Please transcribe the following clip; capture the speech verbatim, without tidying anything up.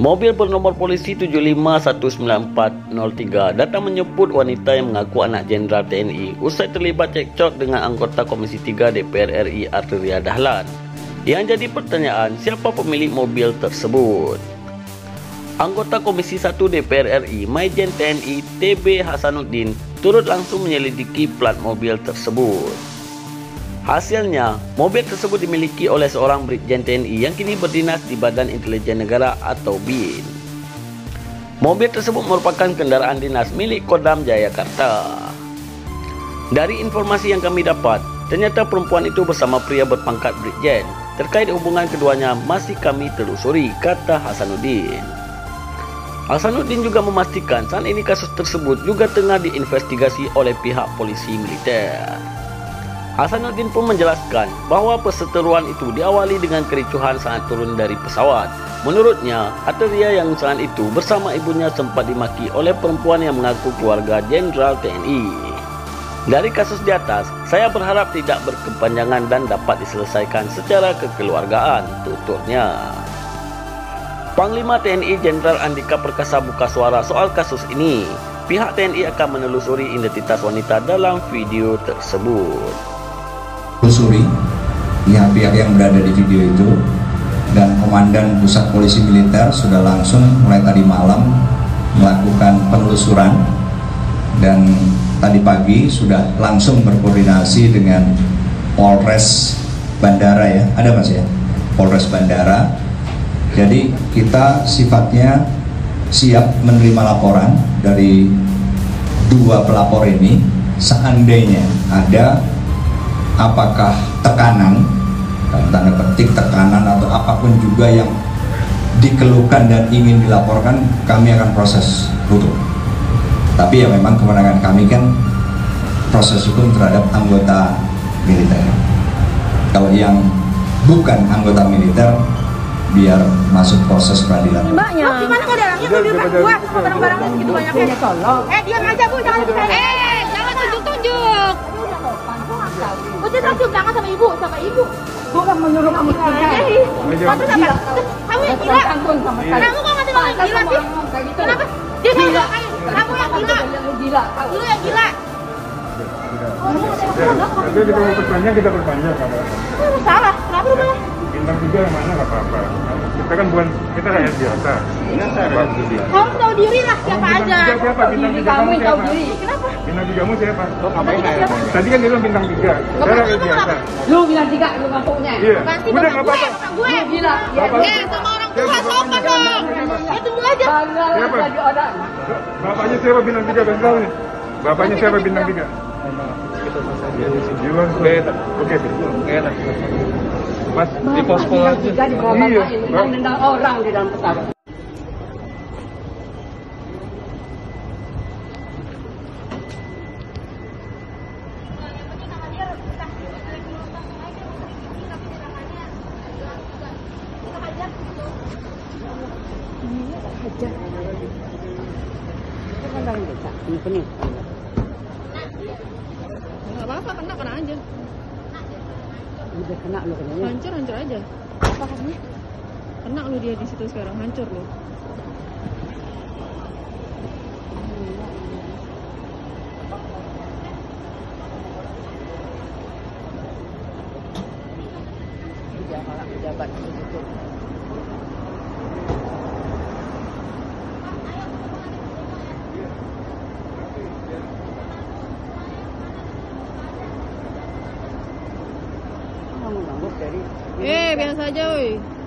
Mobil bernomor polisi tujuh lima satu sembilan empat nol tiga datang menjemput wanita yang mengaku anak Jenderal T N I usai terlibat cekcok dengan anggota Komisi tiga D P R R I Arteria Dahlan. Yang jadi pertanyaan, siapa pemilik mobil tersebut? Anggota Komisi satu D P R R I Maijen T N I T B Hasanuddin turut langsung menyelidiki plat mobil tersebut. Hasilnya, mobil tersebut dimiliki oleh seorang Brigjen T N I yang kini berdinas di Badan Intelijen Negara atau B I N. Mobil tersebut merupakan kendaraan dinas milik Kodam Jayakarta. Dari informasi yang kami dapat, ternyata perempuan itu bersama pria berpangkat Brigjen. Terkait hubungan keduanya masih kami telusuri, kata Hasanuddin. Hasanuddin juga memastikan saat ini kasus tersebut juga tengah diinvestigasi oleh pihak polisi militer. Hasanuddin pun menjelaskan bahwa perseteruan itu diawali dengan kericuhan saat turun dari pesawat. Menurutnya, Arteria yang saat itu bersama ibunya sempat dimaki oleh perempuan yang mengaku keluarga Jenderal T N I. Dari kasus di atas, saya berharap tidak berkepanjangan dan dapat diselesaikan secara kekeluargaan, tuturnya. Panglima T N I Jenderal Andika Perkasa buka suara soal kasus ini. Pihak T N I akan menelusuri identitas wanita dalam video tersebut. Telusuri pihak-pihak yang berada di video itu, dan Komandan Pusat Polisi Militer sudah langsung mulai tadi malam melakukan penelusuran, dan tadi pagi sudah langsung berkoordinasi dengan Polres Bandara, ya, ada Mas ya, Polres Bandara. Jadi kita sifatnya siap menerima laporan dari dua pelapor ini seandainya ada apakah tekanan, tanda petik tekanan atau apapun juga yang dikeluhkan dan ingin dilaporkan, kami akan proses hukum. Tapi ya memang kewenangan kami kan proses hukum terhadap anggota militer. Kalau yang bukan anggota militer, biar masuk proses peradilan. Mbaknya, oh, gimana kok dalangnya gue bilang gua sama barang-barangnya segitu banyaknya. Eh, diam aja Bu, jangan bicara. Eh, jangan tunjuk-tunjuk. Udah tunjuk tangan sama ibu, sama ibu. Bukan menyuruh kamu kerja. Kamu siapa? Kamu yang gila. Kamu kok ngasih ngomong gila sih? Kenapa? Dia gila. Kamu yang gila. Lu yang gila. Tapi kita mau perpanjang, kita perpanjang. Lu salah, kenapa lu bilang? Bintang tiga yang mana nggak apa-apa. Kita kan bukan, kita rakyat biasa. Kamu tahu diri lah, siapa aja. Bintang tiga siapa? Bintang tiga kamu siapa? Kenapa? Bintang tiga kamu siapa? Tadi kan dia bilang bintang tiga. Saya rakyat biasa. Lu bilang tiga, lu ngampuknya. Iya. Ganti Udah bapak nggak gue, apa-apa. bapak gue. Gila. Eh, sama orang tua sopan dong. Ya tunggu aja. Bangga Siapa? jadi orang. Bapaknya siapa bintang tiga? Kasih tahu nih. Bapaknya siapa bintang tiga? Jiwan. Oke. Oke. Mas, di pos-pos aja. Tiga di bawah Iya, bapak ini, nendang orang di dalam pesawat. Nggak apa-apa, kena kena aja. Udah kena lu kenanya. Hancur hancur aja. Apa katanya? Kena lu dia di situ sekarang, hancur lu. Pejabat pejabat itu. Eh, biasa aja woi.